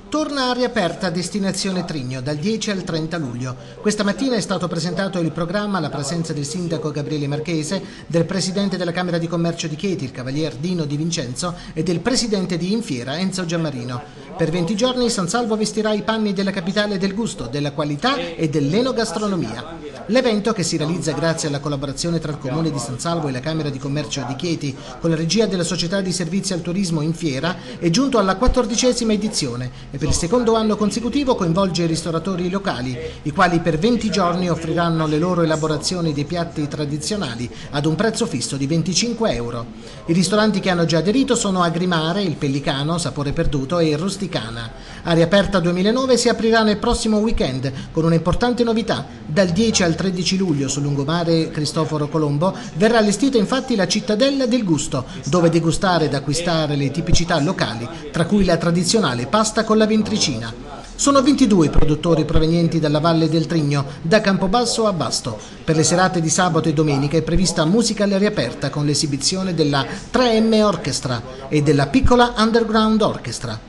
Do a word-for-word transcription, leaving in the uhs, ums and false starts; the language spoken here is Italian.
Torna a riaperta Destinazione Trigno dal dieci al trenta luglio. Questa mattina è stato presentato il programma alla presenza del sindaco Gabriele Marchese, del presidente della Camera di Commercio di Chieti, il cavalier Dino Di Vincenzo, e del presidente di Infiera, Enzo Giammarino. Per venti giorni San Salvo vestirà i panni della capitale del gusto, della qualità e dell'enogastronomia. L'evento, che si realizza grazie alla collaborazione tra il Comune di San Salvo e la Camera di Commercio di Chieti, con la regia della Società di Servizi al Turismo Infiera, è giunto alla quattordicesima edizione e per il secondo anno consecutivo coinvolge i ristoratori locali, i quali per venti giorni offriranno le loro elaborazioni dei piatti tradizionali ad un prezzo fisso di venticinque euro. I ristoranti che hanno già aderito sono Agrimare, il Pellicano, Sapore Perduto e il Rusticana. Area Aperta duemilanove si aprirà nel prossimo weekend con un'importante novità. Dal dieci al tredici luglio sul lungomare Cristoforo Colombo verrà allestita infatti la Cittadella del Gusto, dove degustare ed acquistare le tipicità locali, tra cui la tradizionale pasta con la ventricina. Sono ventidue i produttori provenienti dalla Valle del Trigno, da Campobasso a Vasto. Per le serate di sabato e domenica è prevista musica all'aria aperta con l'esibizione della tre emme Orchestra e della Piccola Underground Orchestra.